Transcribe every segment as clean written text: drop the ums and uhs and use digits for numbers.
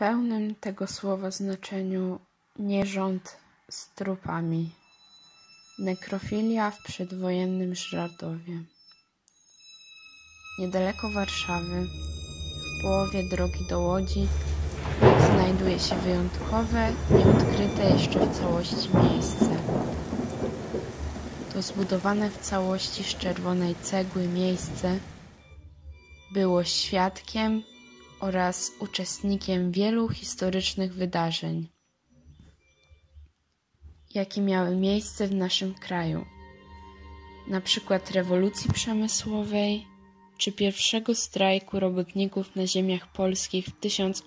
pełnym tego słowa znaczeniu nierząd z trupami. Nekrofilia w przedwojennym Żyrardowie. Niedaleko Warszawy, w połowie drogi do Łodzi, znajduje się wyjątkowe, nieodkryte jeszcze w całości miejsce. To zbudowane w całości z czerwonej cegły miejsce było świadkiem oraz uczestnikiem wielu historycznych wydarzeń, jakie miały miejsce w naszym kraju, na przykład rewolucji przemysłowej czy pierwszego strajku robotników na ziemiach polskich w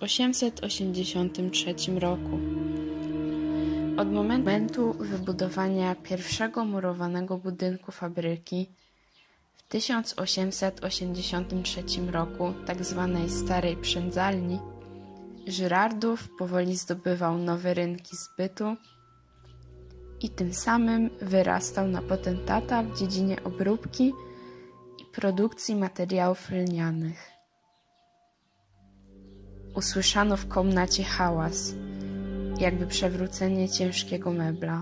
1883 roku. Od momentu wybudowania pierwszego murowanego budynku fabryki w 1883 roku, tzw. Starej Przędzalni, Żyrardów powoli zdobywał nowe rynki zbytu i tym samym wyrastał na potentata w dziedzinie obróbki i produkcji materiałów lnianych. Usłyszano w komnacie hałas, jakby przewrócenie ciężkiego mebla.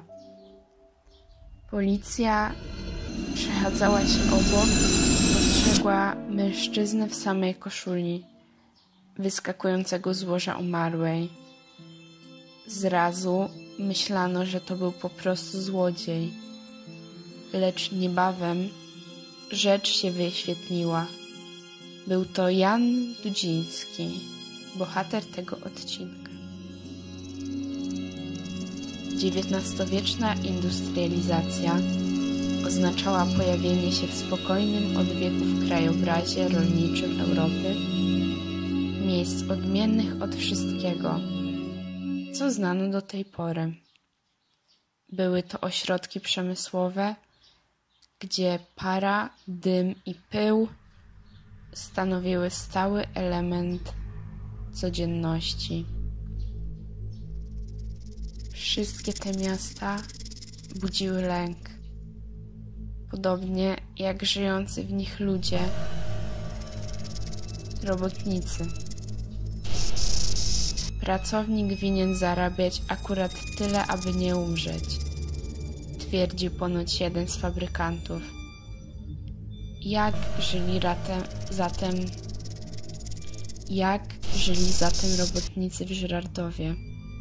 Policja przechadzała się obok i dostrzegła mężczyznę w samej koszuli, wyskakującego z łoża umarłej. Zrazu myślano, że to był po prostu złodziej, lecz niebawem rzecz się wyświetliła. Był to Jan Dudziński, bohater tego odcinka. XIX-wieczna industrializacja oznaczała pojawienie się w spokojnym od wieków krajobrazie rolniczym Europy miejsc odmiennych od wszystkiego, co znano do tej pory. Były to ośrodki przemysłowe, gdzie para, dym i pył stanowiły stały element codzienności. Wszystkie te miasta budziły lęk, podobnie jak żyjący w nich ludzie, robotnicy. Pracownik winien zarabiać akurat tyle, aby nie umrzeć, twierdził ponoć jeden z fabrykantów. Jak żyli zatem robotnicy w Żyrardowie?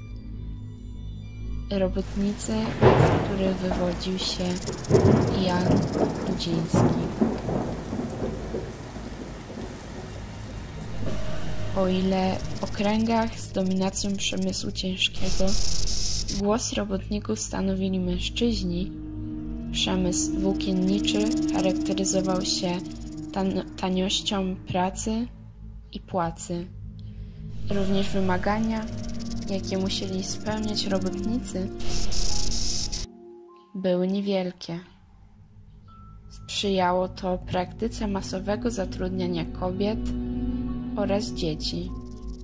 Robotnicy, z których wywodził się Jan Dudziński. O ile w okręgach z dominacją przemysłu ciężkiego głos robotników stanowili mężczyźni, przemysł włókienniczy charakteryzował się taniością pracy i płacy. Również wymagania, jakie musieli spełniać robotnicy, były niewielkie. Sprzyjało to praktyce masowego zatrudniania kobiet oraz dzieci.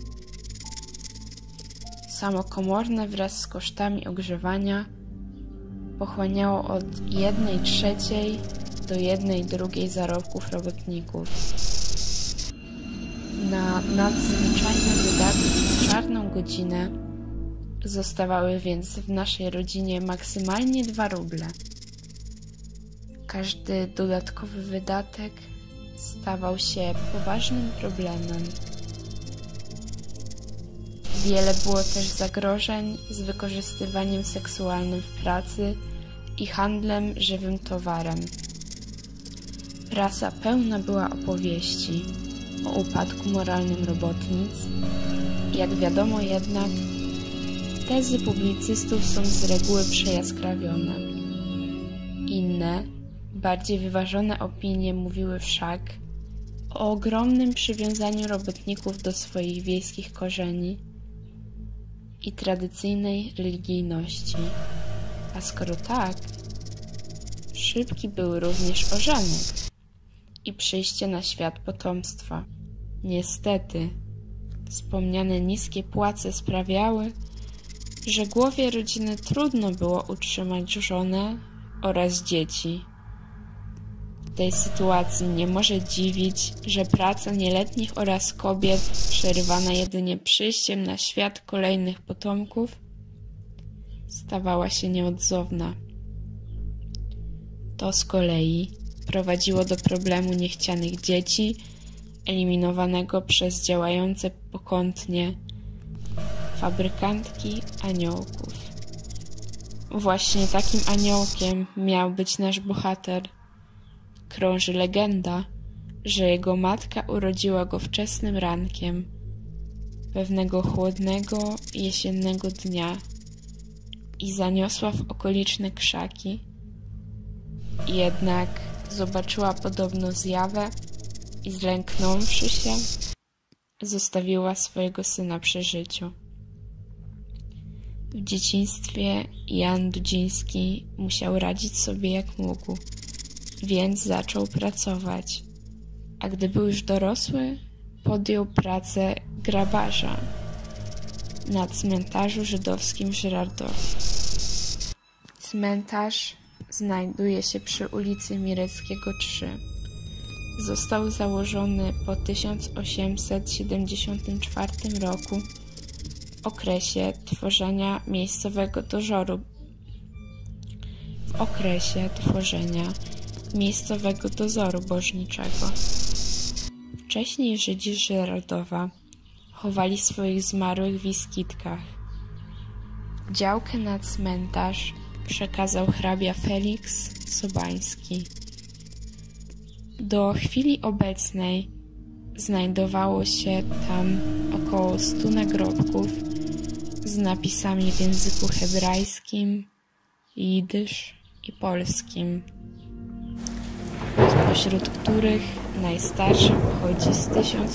Samo komorne wraz z kosztami ogrzewania pochłaniało od 1/3 do 1/2 zarobków robotników. Na nadzwyczajne wydatki w czarną godzinę zostawały więc w naszej rodzinie maksymalnie 2 ruble. Każdy dodatkowy wydatek stawał się poważnym problemem. Wiele było też zagrożeń z wykorzystywaniem seksualnym w pracy i handlem żywym towarem. Prasa pełna była opowieści o upadku moralnym robotnic. Jak wiadomo jednak, tezy publicystów są z reguły przejaskrawione. Inne, bardziej wyważone opinie mówiły wszak o ogromnym przywiązaniu robotników do swoich wiejskich korzeni i tradycyjnej religijności. A skoro tak, szybki był również ożenek i przyjście na świat potomstwa. Niestety, wspomniane niskie płace sprawiały, że głowie rodziny trudno było utrzymać żonę oraz dzieci. tej sytuacji nie może dziwić, że praca nieletnich oraz kobiet, przerywana jedynie przyjściem na świat kolejnych potomków, stawała się nieodzowna. To z kolei prowadziło do problemu niechcianych dzieci, eliminowanego przez działające pokątnie fabrykantki aniołków. Właśnie takim aniołkiem miał być nasz bohater. Krąży legenda, że jego matka urodziła go wczesnym rankiem, pewnego chłodnego, jesiennego dnia i zaniosła w okoliczne krzaki. Jednak zobaczyła podobną zjawę i zlęknąwszy się, zostawiła swojego syna przy życiu. W dzieciństwie Jan Dudziński musiał radzić sobie jak mógł, więc zaczął pracować, a gdy był już dorosły, podjął pracę grabarza na cmentarzu żydowskim w Żyrardowie. Cmentarz znajduje się przy ulicy Mireckiego 3. Został założony po 1874 roku w okresie tworzenia miejscowego dozoru bożniczego. Wcześniej Żydzi z Żyrardowa chowali swoich zmarłych w iskitkach. Działkę na cmentarz przekazał hrabia Feliks Sobański. Do chwili obecnej znajdowało się tam około 100 nagrobków z napisami w języku hebrajskim, jidysz i polskim, spośród których najstarszy pochodzi z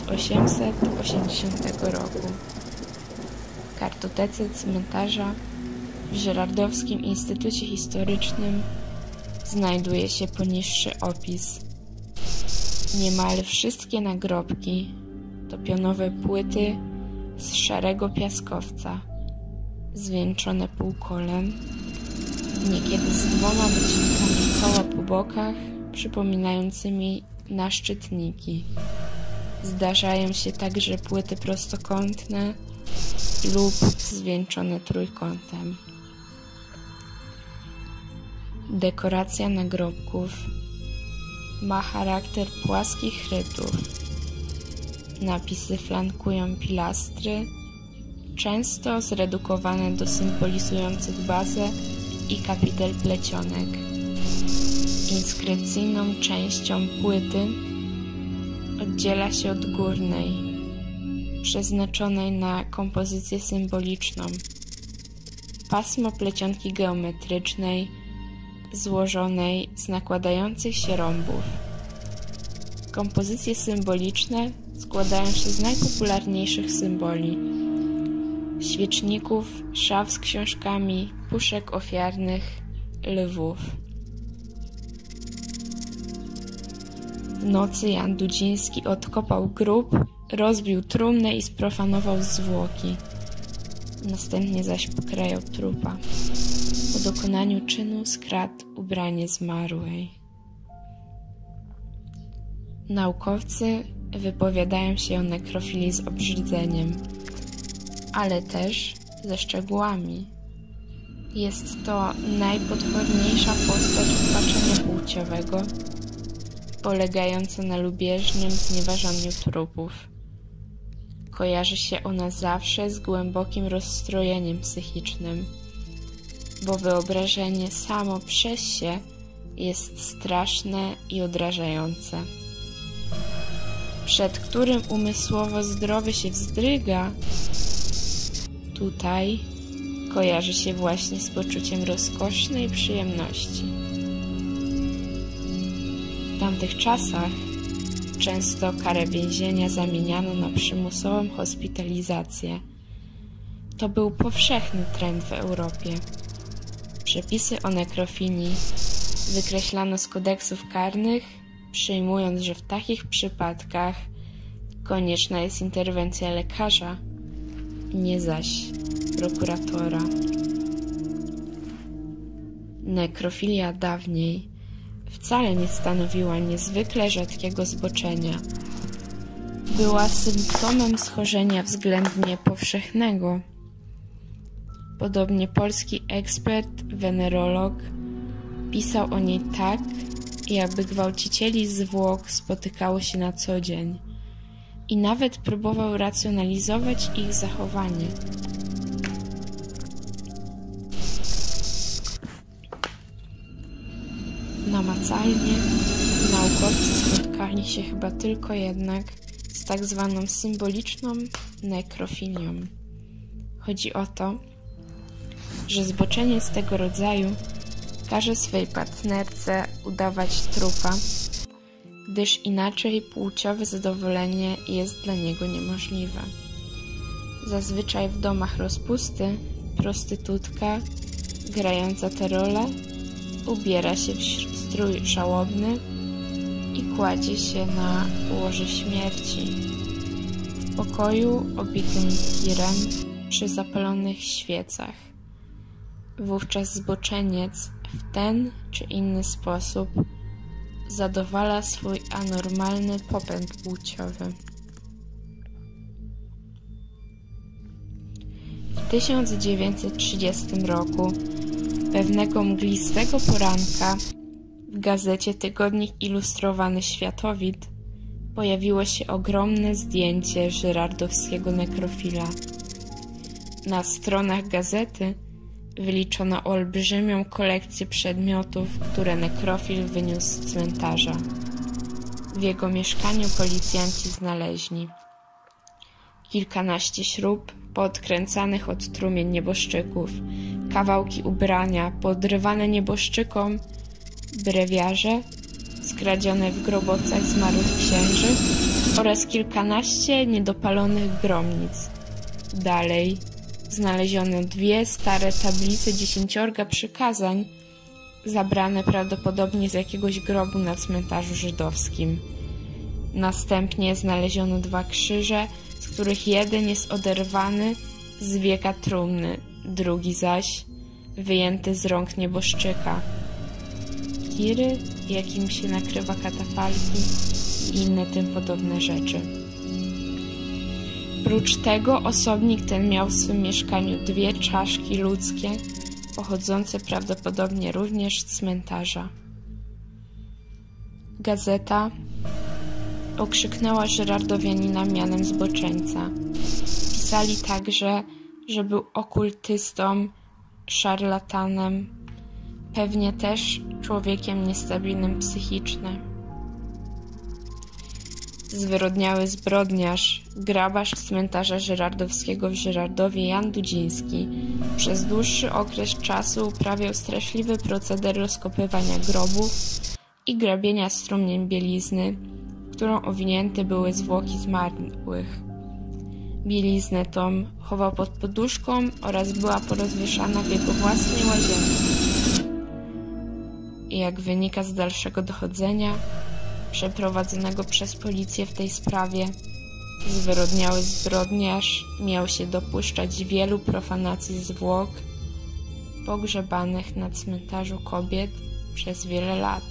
1880 roku. W kartotece cmentarza w Żyrardowskim Instytucie Historycznym znajduje się poniższy opis. Niemal wszystkie nagrobki to pionowe płyty z szarego piaskowca, zwieńczone półkolem, niekiedy z 2 wycinkami koła po bokach, przypominającymi naszczytniki. Zdarzają się także płyty prostokątne lub zwieńczone trójkątem. Dekoracja nagrobków ma charakter płaskich rytów. Napisy flankują pilastry, często zredukowane do symbolizujących bazę i kapitel plecionek. Inskrypcyjną częścią płyty oddziela się od górnej, przeznaczonej na kompozycję symboliczną. Pasmo plecionki geometrycznej złożonej z nakładających się rąbów. Kompozycje symboliczne składają się z najpopularniejszych symboli: świeczników, szaf z książkami, puszek ofiarnych, lwów. W nocy Jan Dudziński odkopał grób, rozbił trumnę i sprofanował zwłoki. Następnie zaś pokrajał trupa. Po dokonaniu czynu skradł ubranie zmarłej. Naukowcy wypowiadają się o nekrofilii z obrzydzeniem, ale też ze szczegółami. Jest to najpotworniejsza postać upaczenia płciowego, polegająca na lubieżnym znieważaniu trupów. Kojarzy się ona zawsze z głębokim rozstrojeniem psychicznym, bo wyobrażenie samo przez się jest straszne i odrażające, przed którym umysłowo zdrowy się wzdryga. Tutaj kojarzy się właśnie z poczuciem rozkosznej przyjemności. W tamtych czasach często karę więzienia zamieniano na przymusową hospitalizację. To był powszechny trend w Europie. Przepisy o nekrofilii wykreślano z kodeksów karnych, przyjmując, że w takich przypadkach konieczna jest interwencja lekarza, nie zaś prokuratora. Nekrofilia dawniej wcale nie stanowiła niezwykle rzadkiego zboczenia. Była symptomem schorzenia względnie powszechnego. Podobnie polski ekspert, wenerolog pisał o niej tak, jakby gwałcicieli zwłok spotykało się na co dzień i nawet próbował racjonalizować ich zachowanie. Namacalnie naukowcy spotkali się chyba tylko jednak z tak zwaną symboliczną nekrofilią. Chodzi o to, że zboczeniec tego rodzaju każe swej partnerce udawać trupa, gdyż inaczej płciowe zadowolenie jest dla niego niemożliwe. Zazwyczaj w domach rozpusty prostytutka grająca tę rolę ubiera się w strój żałobny i kładzie się na łoże śmierci w pokoju obitym kirem przy zapalonych świecach. Wówczas zboczeniec w ten czy inny sposób zadowala swój anormalny popęd płciowy. W 1930 roku pewnego mglistego poranka w gazecie Tygodnik Ilustrowany Światowid pojawiło się ogromne zdjęcie żyrardowskiego nekrofila. Na stronach gazety wyliczono olbrzymią kolekcję przedmiotów, które nekrofil wyniósł z cmentarza. W jego mieszkaniu policjanci znaleźli kilkanaście śrub poodkręcanych od trumien nieboszczyków, kawałki ubrania poodrywane nieboszczykom, brewiarze skradzione w grobowcach zmarłych księży oraz kilkanaście niedopalonych gromnic. Dalej znaleziono 2 stare tablice 10 przykazań, zabrane prawdopodobnie z jakiegoś grobu na cmentarzu żydowskim. Następnie znaleziono 2 krzyże, z których jeden jest oderwany z wieka trumny, drugi zaś wyjęty z rąk nieboszczyka. Kiry, jakim się nakrywa katafalki i inne tym podobne rzeczy. Prócz tego osobnik ten miał w swym mieszkaniu 2 czaszki ludzkie, pochodzące prawdopodobnie również z cmentarza. Gazeta okrzyknęła żyrardowianina mianem zboczeńca. Pisali także, że był okultystą, szarlatanem, pewnie też człowiekiem niestabilnym psychicznie. Zwyrodniały zbrodniarz, grabarz cmentarza żyrardowskiego w Żyrardowie Jan Dudziński przez dłuższy okres czasu uprawiał straszliwy proceder rozkopywania grobów i grabienia z trumien bielizny, którą owinięte były zwłoki zmarłych. Bieliznę tą chował pod poduszką oraz była porozwieszana w jego własnej łazience. I jak wynika z dalszego dochodzenia przeprowadzonego przez policję w tej sprawie, zwyrodniały zbrodniarz miał się dopuszczać wielu profanacji zwłok pogrzebanych na cmentarzu kobiet przez wiele lat.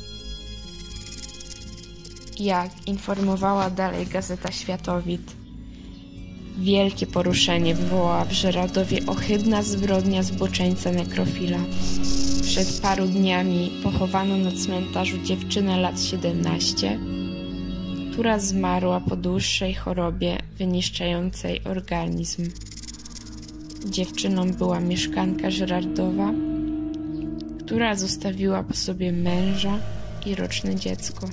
Jak informowała dalej gazeta Światowid, wielkie poruszenie wywołała w Żyrardowie ohydna zbrodnia zboczeńca nekrofila. Przed paru dniami pochowano na cmentarzu dziewczynę lat 17, która zmarła po dłuższej chorobie wyniszczającej organizm. Dziewczyną była mieszkanka Żyrardowa, która zostawiła po sobie męża i roczne dziecko.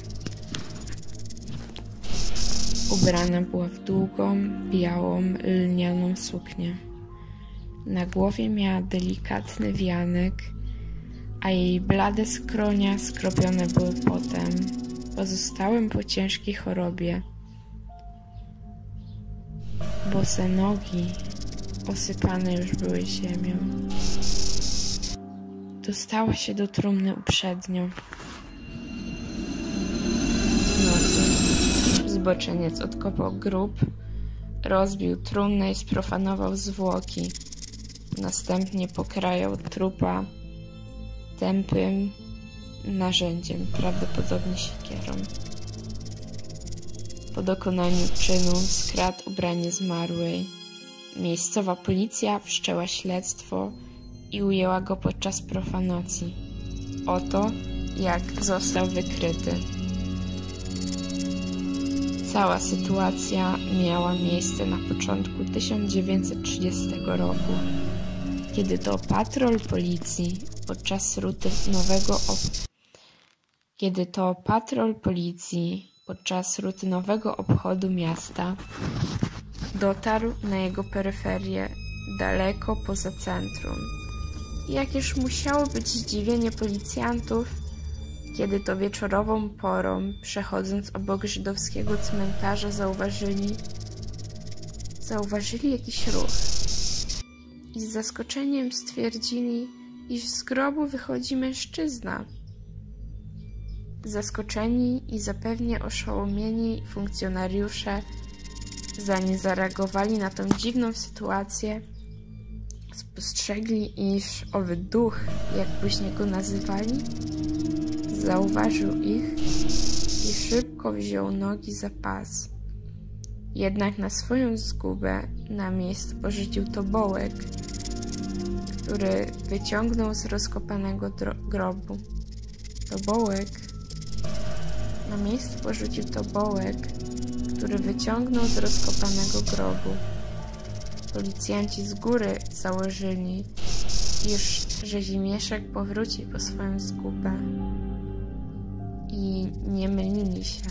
Ubrana była w długą, białą, lnianą suknię. Na głowie miała delikatny wianek, a jej blade skronia skropione były potem, pozostałym po ciężkiej chorobie. Bose nogi osypane już były ziemią. Dostała się do trumny uprzednio. W nocy zboczeniec odkopał grób, rozbił trumnę i sprofanował zwłoki. Następnie pokrajał trupa tępym, narzędziem, prawdopodobnie siekierą. Po dokonaniu czynu skradł ubranie zmarłej. Miejscowa policja wszczęła śledztwo i ujęła go podczas profanacji. Oto jak został wykryty. Cała sytuacja miała miejsce na początku 1930 roku, kiedy to patrol policji podczas rutynowego obchodu miasta dotarł na jego peryferię daleko poza centrum. Jakież musiało być zdziwienie policjantów, kiedy to wieczorową porą, przechodząc obok żydowskiego cmentarza, zauważyli jakiś ruch i z zaskoczeniem stwierdzili, iż z grobu wychodzi mężczyzna. Zaskoczeni i zapewne oszołomieni funkcjonariusze, zanim zareagowali na tą dziwną sytuację, spostrzegli, iż owy duch, jak później go nazywali, zauważył ich i szybko wziął nogi za pas. Jednak na swoją zgubę na miejsce porzucił tobołek, który wyciągnął z rozkopanego grobu. Policjanci z góry założyli, iż Rzezimieszek powróci po swoją zgubę. I nie mylili się.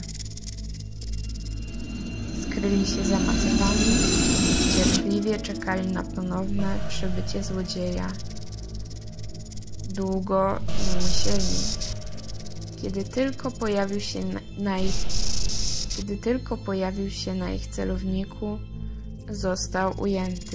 Skryli się za macetami i cierpliwie czekali na ponowne przybycie złodzieja. Długo nie musieli. Kiedy tylko pojawił się na ich celowniku, został ujęty.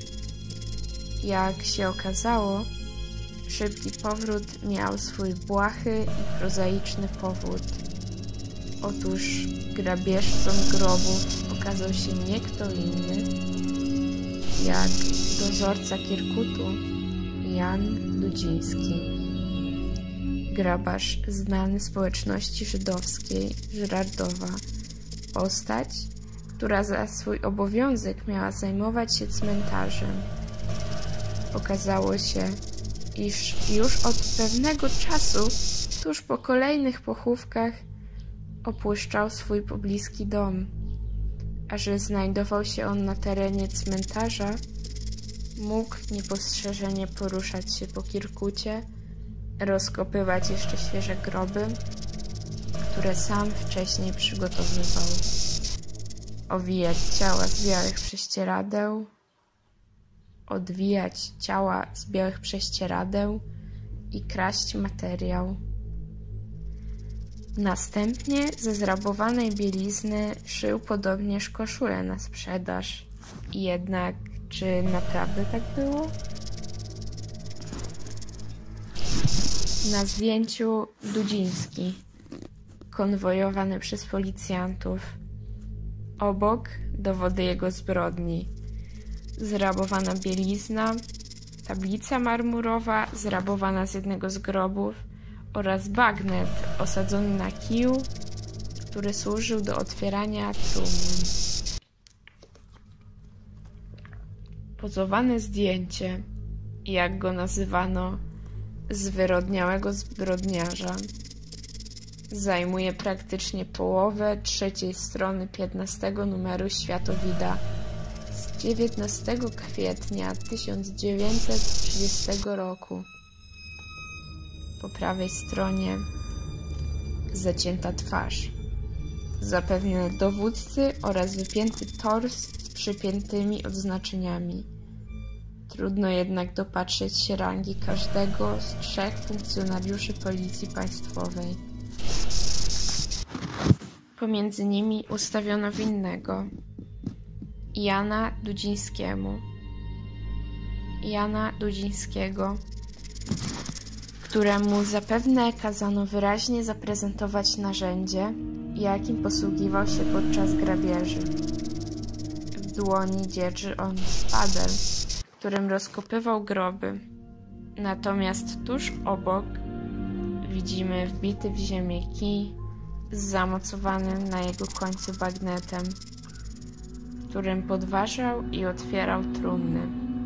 Jak się okazało, szybki powrót miał swój błahy i prozaiczny powód. Otóż grabieżcą grobów okazał się nie kto inny, jak dozorca Kirkutu Jan Dudziński. Grabarz znany społeczności żydowskiej Żyrardowa. Postać, która za swój obowiązek miała zajmować się cmentarzem. Okazało się, iż już od pewnego czasu, tuż po kolejnych pochówkach, opuszczał swój pobliski dom, a że znajdował się on na terenie cmentarza, mógł niepostrzeżenie poruszać się po Kirkucie, rozkopywać jeszcze świeże groby, które sam wcześniej przygotowywał, odwijać ciała z białych prześcieradeł i kraść materiał. Następnie ze zrabowanej bielizny szył podobnież koszulę na sprzedaż. Jednak czy naprawdę tak było? Na zdjęciu Dudziński, konwojowany przez policjantów. Obok dowody jego zbrodni. Zrabowana bielizna, tablica marmurowa zrabowana z jednego z grobów oraz bagnet osadzony na kiju, który służył do otwierania trumien. Pozowane zdjęcie, jak go nazywano, zwyrodniałego zbrodniarza, zajmuje praktycznie połowę trzeciej strony 15 numeru Światowida z 19 kwietnia 1930 roku. Po prawej stronie zacięta twarz, zapewne dowódcy oraz wypięty tors z przypiętymi odznaczeniami. Trudno jednak dopatrzeć się rangi każdego z 3 funkcjonariuszy Policji Państwowej. Pomiędzy nimi ustawiono winnego, Jana Dudzińskiego, któremu zapewne kazano wyraźnie zaprezentować narzędzie, jakim posługiwał się podczas grabieży. W dłoni dzierży on szpadel, którym rozkopywał groby. Natomiast tuż obok widzimy wbity w ziemię kij z zamocowanym na jego końcu bagnetem, którym podważał i otwierał trumny.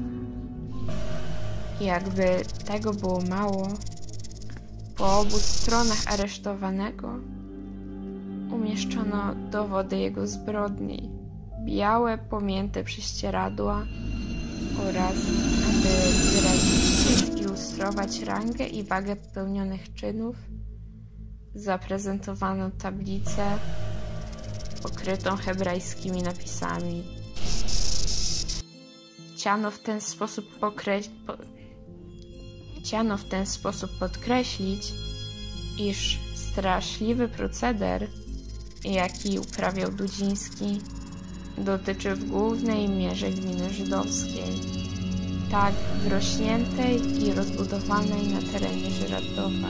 Jakby tego było mało, po obu stronach aresztowanego umieszczono dowody jego zbrodni, białe, pomięte prześcieradła oraz, aby wyrazić i ilustrować rangę i wagę popełnionych czynów, zaprezentowano tablicę pokrytą hebrajskimi napisami. Chciano w ten sposób podkreślić, iż straszliwy proceder, jaki uprawiał Dudziński, dotyczy w głównej mierze gminy żydowskiej, tak wrośniętej i rozbudowanej na terenie Żyrardowa.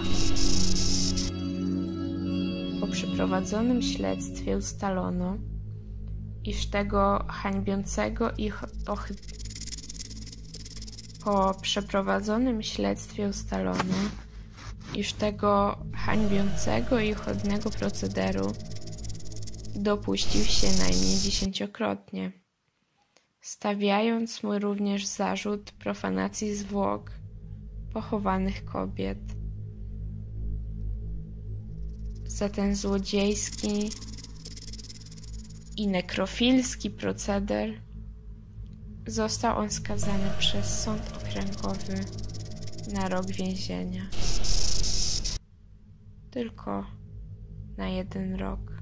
Po przeprowadzonym śledztwie ustalono, iż tego hańbiącego i ohydnego procederu dopuścił się najmniej 10-krotnie, stawiając mu również zarzut profanacji zwłok pochowanych kobiet. Za ten złodziejski i nekrofilski proceder został on skazany przez sąd okręgowy na rok więzienia. Tylko na 1 rok.